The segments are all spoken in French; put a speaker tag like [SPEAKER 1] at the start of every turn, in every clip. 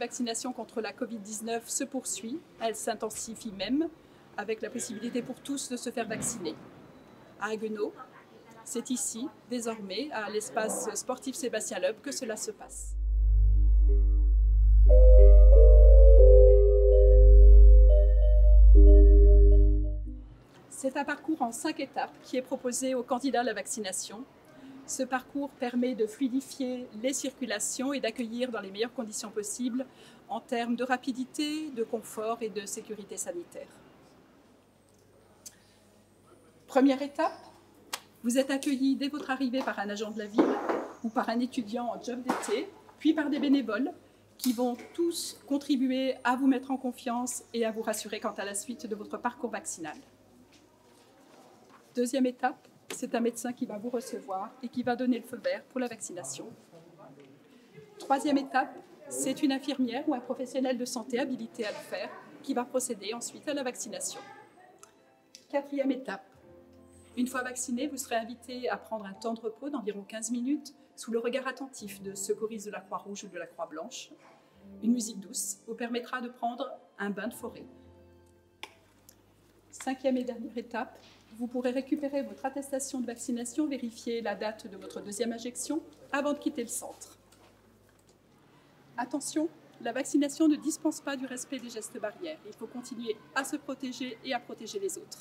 [SPEAKER 1] vaccination contre la Covid-19 se poursuit, elle s'intensifie même, avec la possibilité pour tous de se faire vacciner. À Haguenau, c'est ici, désormais, à l'espace sportif Sébastien Loeb, que cela se passe. C'est un parcours en 5 étapes qui est proposé aux candidats à la vaccination. Ce parcours permet de fluidifier les circulations et d'accueillir dans les meilleures conditions possibles en termes de rapidité, de confort et de sécurité sanitaire. Première étape, vous êtes accueillis dès votre arrivée par un agent de la ville ou par un étudiant en job d'été, puis par des bénévoles qui vont tous contribuer à vous mettre en confiance et à vous rassurer quant à la suite de votre parcours vaccinal. Deuxième étape, c'est un médecin qui va vous recevoir et qui va donner le feu vert pour la vaccination. Troisième étape, c'est une infirmière ou un professionnel de santé habilité à le faire qui va procéder ensuite à la vaccination. Quatrième étape, une fois vacciné, vous serez invité à prendre un temps de repos d'environ 15 minutes sous le regard attentif de secouristes de la Croix-Rouge ou de la Croix-Blanche. Une musique douce vous permettra de prendre un bain de forêt. Cinquième et dernière étape, vous pourrez récupérer votre attestation de vaccination, vérifier la date de votre deuxième injection avant de quitter le centre. Attention, la vaccination ne dispense pas du respect des gestes barrières. Il faut continuer à se protéger et à protéger les autres.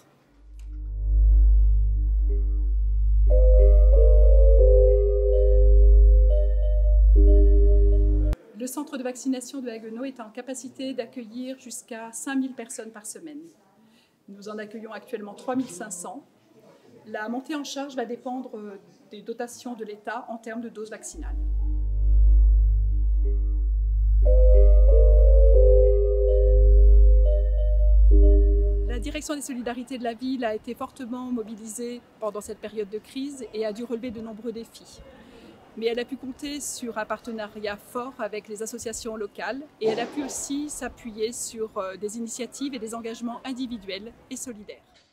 [SPEAKER 1] Le centre de vaccination de Haguenau est en capacité d'accueillir jusqu'à 5000 personnes par semaine. Nous en accueillons actuellement 3500. La montée en charge va dépendre des dotations de l'État en termes de doses vaccinales. La direction des solidarités de la ville a été fortement mobilisée pendant cette période de crise et a dû relever de nombreux défis. Mais elle a pu compter sur un partenariat fort avec les associations locales et elle a pu aussi s'appuyer sur des initiatives et des engagements individuels et solidaires.